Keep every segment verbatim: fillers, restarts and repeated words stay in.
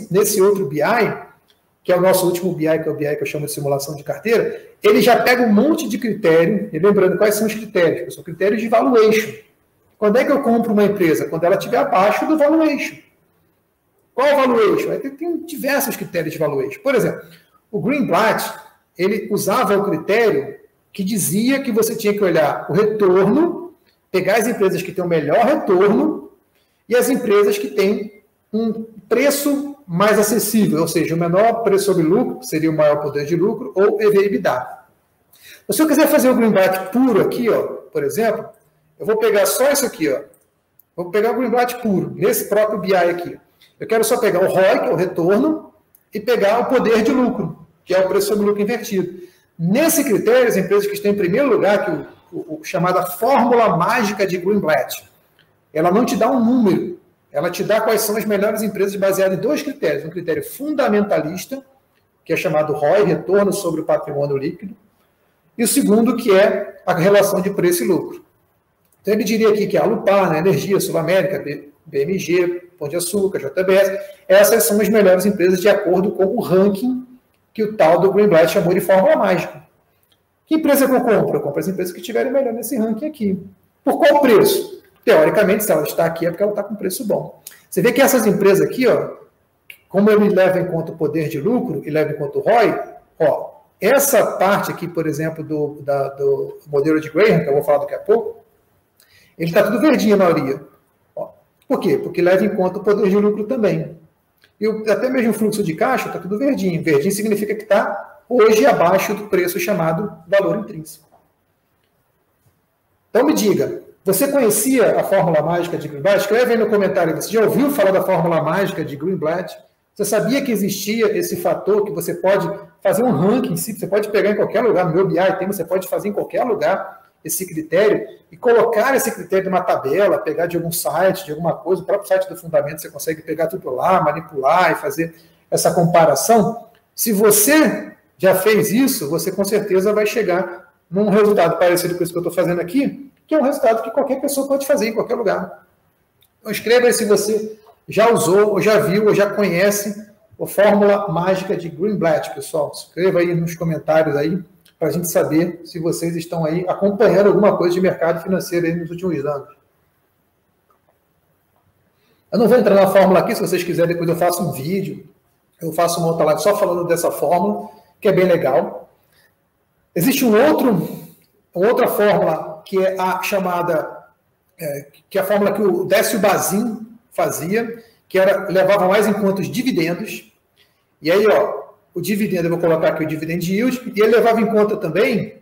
nesse, nesse outro B I, que é o nosso último B I, que é o B I que eu chamo de simulação de carteira, ele já pega um monte de critério, e lembrando quais são os critérios, são critérios de valuation. Quando é que eu compro uma empresa? Quando ela estiver abaixo do valuation. Qual o valuation? Aí tem diversos critérios de valuation. Por exemplo, o Greenblatt, ele usava o critério que dizia que você tinha que olhar o retorno, pegar as empresas que têm o melhor retorno e as empresas que têm um preço mais acessível, ou seja, o menor preço sobre lucro, que seria o maior poder de lucro, ou E V EBITDA. Se eu quiser fazer o Greenblatt puro aqui, ó, por exemplo, eu vou pegar só isso aqui, ó. Vou pegar o Greenblatt puro, nesse próprio B I aqui. Eu quero só pegar o R O I, que é o retorno, e pegar o poder de lucro, que é o preço sobre lucro invertido. Nesse critério, as empresas que estão em primeiro lugar, que o, o, o chamada fórmula mágica de Greenblatt, ela não te dá um número, ela te dá quais são as melhores empresas baseadas em dois critérios. Um critério fundamentalista, que é chamado R O I, retorno sobre o patrimônio líquido, e o segundo, que é a relação de preço e lucro. Então, ele diria aqui que a Alupar, né, Energia, Sul América, B M G, Pão de Açúcar, J B S, essas são as melhores empresas de acordo com o ranking que o tal do Greenblatt chamou de fórmula mágica. Que empresa que eu compro? Eu compro as empresas que estiverem melhor nesse ranking aqui. Por qual preço? Teoricamente, se ela está aqui, é porque ela está com preço bom. Você vê que essas empresas aqui, ó, como ele leva em conta o poder de lucro e leva em conta o R O I, ó, essa parte aqui, por exemplo, do, da, do modelo de Graham, que eu vou falar daqui a pouco, ele está tudo verdinho a maioria. Ó, por quê? Porque leva em conta o poder de lucro também. E o, até mesmo o fluxo de caixa está tudo verdinho. Verdinho significa que está hoje abaixo do preço chamado valor intrínseco. Então me diga, você conhecia a fórmula mágica de Greenblatt? Escreve aí no comentário, você já ouviu falar da fórmula mágica de Greenblatt? Você sabia que existia esse fator que você pode fazer um ranking em si, você pode pegar em qualquer lugar, no meu B I tem, você pode fazer em qualquer lugar esse critério e colocar esse critério numa tabela, pegar de algum site, de alguma coisa, o próprio site do Fundamento, você consegue pegar tudo lá, manipular e fazer essa comparação. Se você já fez isso, você com certeza vai chegar num resultado parecido com isso que eu estou fazendo aqui, que é um resultado que qualquer pessoa pode fazer em qualquer lugar. Então escreva aí se você já usou, ou já viu, ou já conhece a fórmula mágica de Greenblatt, pessoal. Escreva aí nos comentários aí, para a gente saber se vocês estão aí acompanhando alguma coisa de mercado financeiro aí nos últimos anos. Eu não vou entrar na fórmula aqui, se vocês quiserem, depois eu faço um vídeo, eu faço uma outra live só falando dessa fórmula, que é bem legal. Existe um outro, uma outra fórmula, que é a chamada, é, que é a fórmula que o Décio Bazin fazia, que era, levava mais em conta os dividendos. E aí, ó, o dividendo, eu vou colocar aqui o dividend yield, e ele levava em conta também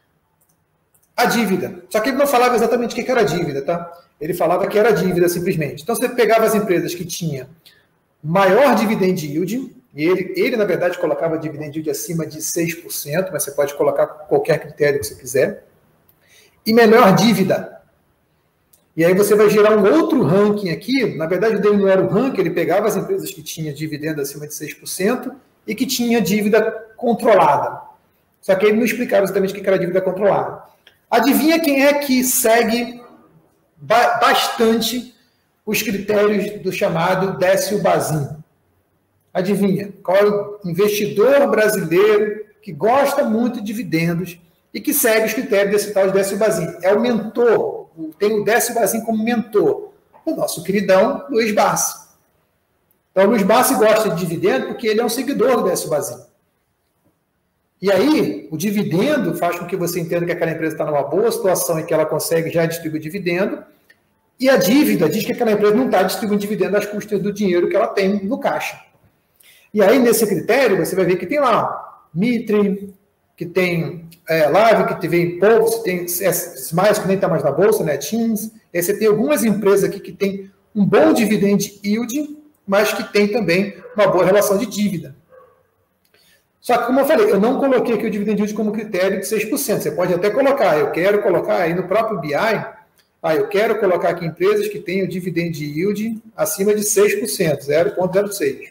a dívida. Só que ele não falava exatamente o que era a dívida, tá? Ele falava que era dívida simplesmente. Então, você pegava as empresas que tinham maior dividend yield, e ele, ele na verdade, colocava dividend yield acima de seis por cento, mas você pode colocar qualquer critério que você quiser, e menor dívida. E aí você vai gerar um outro ranking aqui. Na verdade, o dele não era o ranking, ele pegava as empresas que tinham dividendo acima de seis por cento e que tinha dívida controlada. Só que ele não explicava exatamente o que era dívida controlada. Adivinha quem é que segue ba- bastante os critérios do chamado Décio Bazin? Adivinha? Qual é o investidor brasileiro que gosta muito de dividendos e que segue os critérios desse tal de Décio Bazin? É o mentor. Tem o Décio Bazin como mentor. O nosso queridão Luiz Barsi. Então, o Luiz Barsi gosta de dividendo porque ele é um seguidor do Décio Bazin. E aí, o dividendo faz com que você entenda que aquela empresa está numa boa situação e que ela consegue já distribuir dividendo. E a dívida diz que aquela empresa não está distribuindo dividendo às custas do dinheiro que ela tem no caixa. E aí, nesse critério, você vai ver que tem lá Mitre, que tem é, Live, que tem Polvo, tem Smiles, que nem está mais na bolsa, né? Teams. Aí você tem algumas empresas aqui que tem um bom dividend yield, mas que tem também uma boa relação de dívida. Só que, como eu falei, eu não coloquei aqui o dividend yield como critério de seis por cento. Você pode até colocar, eu quero colocar aí no próprio B I, ah, eu quero colocar aqui empresas que tenham dividend yield acima de seis por cento, zero vírgula zero seis.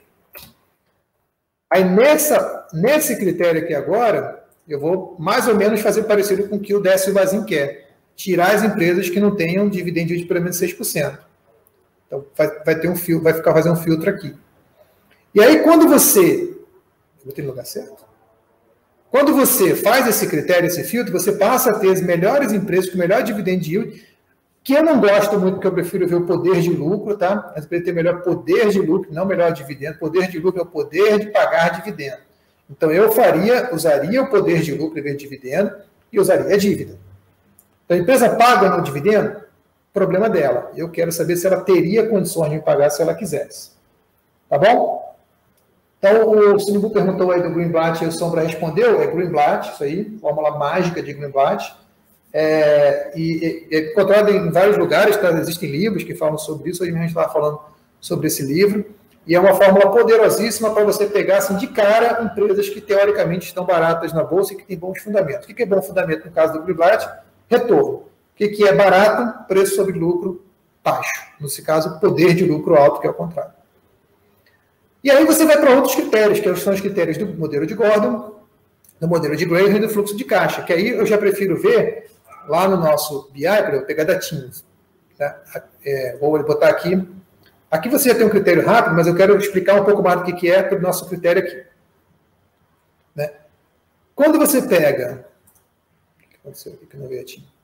Aí, nessa, nesse critério aqui agora, eu vou mais ou menos fazer parecido com o que o Décio Bazin quer. Tirar as empresas que não tenham dividend yield de pelo menos seis por cento. Então, vai, vai, ter um fio, vai ficar fazendo um filtro aqui. E aí, quando você... Eu botei no lugar certo? Quando você faz esse critério, esse filtro, você passa a ter as melhores empresas com melhor dividend yield, que eu não gosto muito, porque eu prefiro ver o poder de lucro, tá? As empresas têm melhor poder de lucro, não melhor dividendo. Poder de lucro é o poder de pagar dividendo. Então, eu faria, usaria o poder de lucro em vez de dividendo e usaria a dívida. Então, a empresa paga ou não dividendo? Problema dela. Eu quero saber se ela teria condições de me pagar se ela quisesse. Tá bom? Então, o Sinibu perguntou aí do Greenblatt e o Sombra respondeu. É Greenblatt, isso aí, fórmula mágica de Greenblatt. É, e é encontrado em vários lugares, tá? Existem livros que falam sobre isso, a gente estava falando sobre esse livro, e é uma fórmula poderosíssima para você pegar assim, de cara empresas que teoricamente estão baratas na bolsa e que têm bons fundamentos. O que é bom fundamento no caso do Greenblatt? Retorno. O que é barato? Preço sobre lucro baixo. Nesse caso, poder de lucro alto, que é o contrário. E aí você vai para outros critérios, que são os critérios do modelo de Gordon, do modelo de Graham e do fluxo de caixa, que aí eu já prefiro ver lá no nosso B I, para eu pegar datinhos. Tá? É, vou botar aqui. Aqui você já tem um critério rápido, mas eu quero explicar um pouco mais do que, que é para o nosso critério aqui. Né? Quando você pega... O que aconteceu aqui que eu não veio aqui?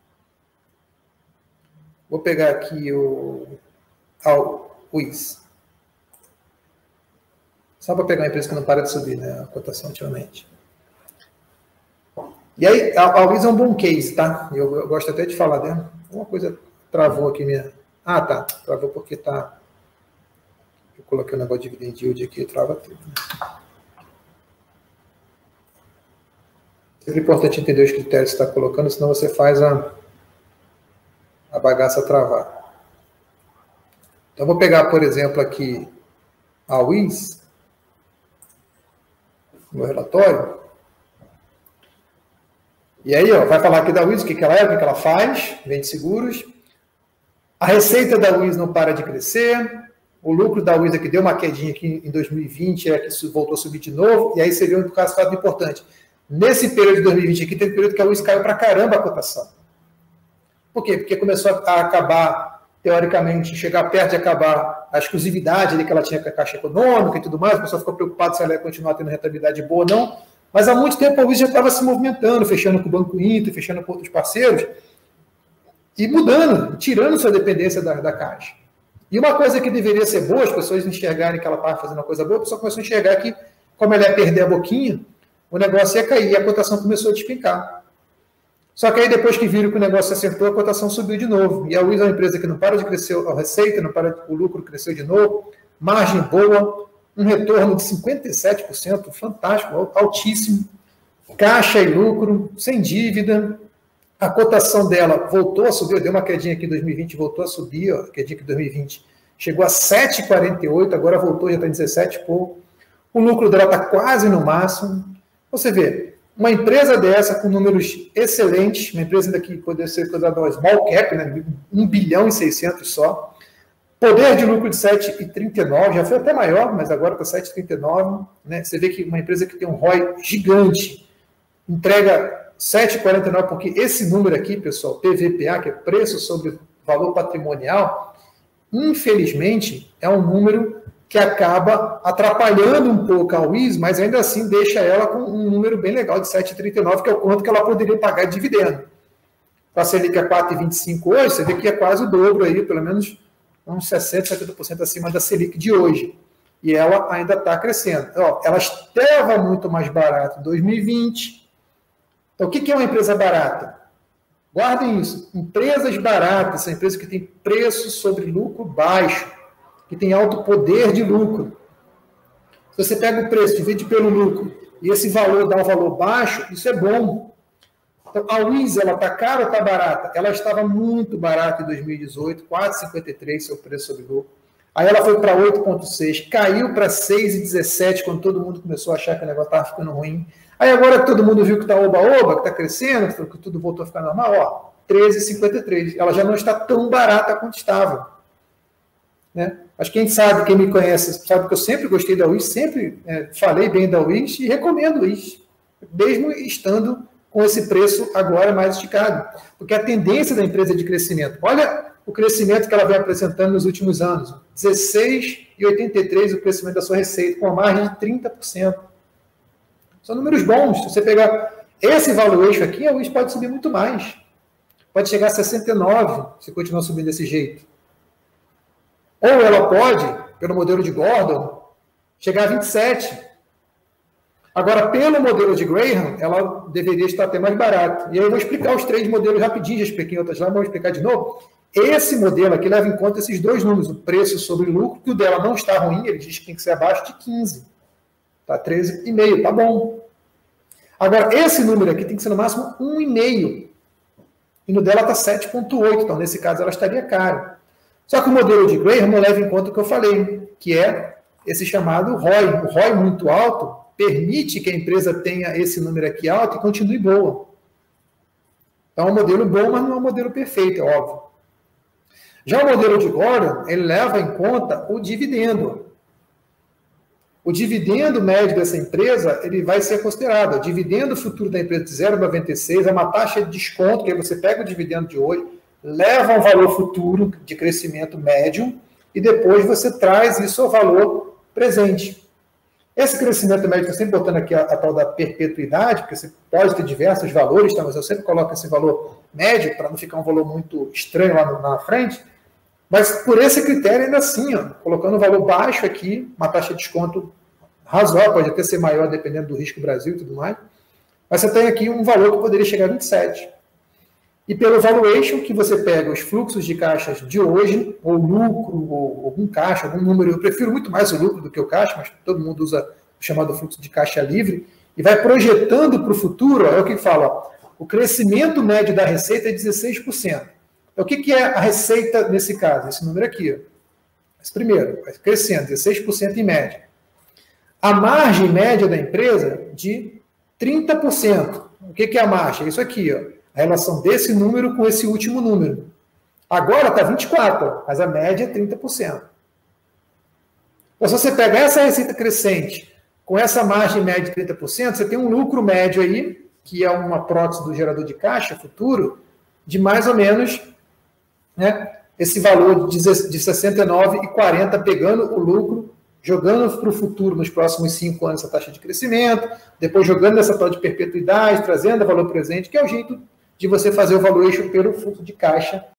Vou pegar aqui o... o W I S. Só para pegar uma empresa que não para de subir, né? A cotação ultimamente. E aí, a, a W I S é um bom case, tá? Eu, eu gosto até de falar dela. Uma coisa travou aqui minha... Ah, tá. Travou porque tá... Eu coloquei o negócio de dividend yield aqui e trava tudo. Né? É importante entender os critérios que você está colocando, senão você faz a, a bagaça travar. Então, vou pegar, por exemplo, aqui a W I S, no relatório. E aí, ó, vai falar aqui da W I S, o que, que ela é, o que, que ela faz, vende seguros. A receita da W I S não para de crescer. O lucro da W I S aqui deu uma quedinha aqui em dois mil e vinte, é que voltou a subir de novo. E aí você vê um resultado importante. Nesse período de dois mil e vinte aqui, teve um período que a W I S caiu para caramba a cotação. Por quê? Porque começou a acabar, teoricamente, chegar perto de acabar a exclusividade ali que ela tinha com a Caixa Econômica e tudo mais. O pessoal ficou preocupado se ela ia continuar tendo rentabilidade boa ou não. Mas há muito tempo a W I S já estava se movimentando, fechando com o Banco Inter, fechando com outros parceiros, e mudando, tirando sua dependência da, da Caixa. E uma coisa que deveria ser boa, as pessoas enxergarem que ela estava fazendo uma coisa boa, a pessoa começou a enxergar que, como ela ia perder a boquinha, o negócio ia cair, e a cotação começou a despencar. Só que aí, depois que viram que o negócio acertou, a cotação subiu de novo. E a W I S é uma empresa que não para de crescer a receita, não para de, o lucro cresceu de novo, margem boa, um retorno de cinquenta e sete por cento, fantástico, altíssimo, caixa e lucro, sem dívida. A cotação dela voltou a subir, deu uma quedinha aqui em dois mil e vinte, voltou a subir, ó, a quedinha aqui em dois mil e vinte chegou a sete vírgula quarenta e oito, agora voltou, já está em dezessete e pouco. O lucro dela está quase no máximo. Você vê, uma empresa dessa com números excelentes, uma empresa ainda que poderia ser considerada uma small cap, né, um bilhão e seiscentos só, poder de lucro de sete vírgula trinta e nove, já foi até maior, mas agora está sete vírgula trinta e nove. Né? Você vê que uma empresa que tem um R O I gigante, entrega sete vírgula quarenta e nove, porque esse número aqui, pessoal, P V P A, que é preço sobre valor patrimonial, infelizmente, é um número que acaba atrapalhando um pouco a W I S, mas ainda assim deixa ela com um número bem legal de sete vírgula trinta e nove, que é o quanto que ela poderia pagar de dividendo. Com a Selic a quatro vírgula vinte e cinco hoje, você vê que é quase o dobro aí, pelo menos uns sessenta, setenta por cento acima da Selic de hoje. E ela ainda está crescendo. Ó, ela estava muito mais barata em dois mil e vinte. Então, o que é uma empresa barata? Guardem isso. Empresas baratas são empresas que têm preço sobre lucro baixo, que têm alto poder de lucro. Se você pega o preço, divide pelo lucro, e esse valor dá um valor baixo, isso é bom. Então, a W I S, ela está cara ou está barata? Ela estava muito barata em dois mil e dezoito, quatro vírgula cinquenta e três seu preço sobre lucro. Aí ela foi para oito vírgula seis, caiu para seis vírgula dezessete, quando todo mundo começou a achar que o negócio estava ficando ruim. Aí agora que todo mundo viu que está oba-oba, que está crescendo, que tudo voltou a ficar normal, ó, treze vírgula cinquenta e três. Ela já não está tão barata quanto estava. Né? Mas quem sabe, quem me conhece, sabe que eu sempre gostei da W I S, sempre é, falei bem da W I S e recomendo a W I S, mesmo estando com esse preço agora mais esticado. Porque a tendência da empresa é de crescimento. Olha o crescimento que ela vem apresentando nos últimos anos. dezesseis vírgula oitenta e três por cento o crescimento da sua receita, com uma margem de trinta por cento. São números bons. Se você pegar esse valuation aqui, a Wish pode subir muito mais. Pode chegar a sessenta e nove, se continuar subindo desse jeito. Ou ela pode, pelo modelo de Gordon, chegar a vinte e sete. Agora, pelo modelo de Graham, ela deveria estar até mais barato. E aí eu vou explicar os três modelos rapidinho, já expliquei em outras lá, mas vou explicar de novo. Esse modelo aqui leva em conta esses dois números, o preço sobre o lucro, que o dela não está ruim, ele diz que tem que ser abaixo de quinze. Tá treze vírgula cinco, tá bom. Agora, esse número aqui tem que ser no máximo um vírgula cinco. E no dela está sete vírgula oito, então nesse caso ela estaria cara. Só que o modelo de Graham não leva em conta o que eu falei, que é esse chamado R O I. O R O I muito alto permite que a empresa tenha esse número aqui alto e continue boa. Então é um modelo bom, mas não é um modelo perfeito, é óbvio. Já o modelo de Gordon, ele leva em conta o dividendo. O dividendo médio dessa empresa, ele vai ser considerado. O dividendo futuro da empresa de zero vírgula noventa e seis é uma taxa de desconto, que aí você pega o dividendo de hoje, leva um valor futuro de crescimento médio e depois você traz isso ao valor presente. Esse crescimento médio, eu sempre botando aqui a, a tal da perpetuidade, porque você pode ter diversos valores, tá? Mas eu sempre coloco esse valor médio para não ficar um valor muito estranho lá no, na frente. Mas por esse critério, ainda assim, ó, colocando um valor baixo aqui, uma taxa de desconto razoável, pode até ser maior dependendo do risco Brasil e tudo mais, mas você tem aqui um valor que poderia chegar a vinte e sete. E pelo valuation, que você pega os fluxos de caixas de hoje, ou lucro, ou algum caixa, algum número, eu prefiro muito mais o lucro do que o caixa, mas todo mundo usa o chamado fluxo de caixa livre, e vai projetando para o futuro, ó, é o que fala, ó, o crescimento médio da receita é dezesseis por cento. Então, o que, que é a receita nesse caso? Esse número aqui. Ó. Esse primeiro, vai crescendo, dezesseis por cento em média. A margem média da empresa, de trinta por cento. O que, que é a margem? É isso aqui, ó. A relação desse número com esse último número. Agora está vinte e quatro por cento, mas a média é trinta por cento. Então, se você pegar essa receita crescente com essa margem média de trinta por cento, você tem um lucro médio aí, que é uma prótese do gerador de caixa futuro, de mais ou menos, né, esse valor de sessenta e nove vírgula quarenta, pegando o lucro, jogando para o futuro nos próximos cinco anos essa taxa de crescimento, depois jogando essa tal de perpetuidade, trazendo valor presente, que é o jeito de você fazer o valuation pelo fluxo de caixa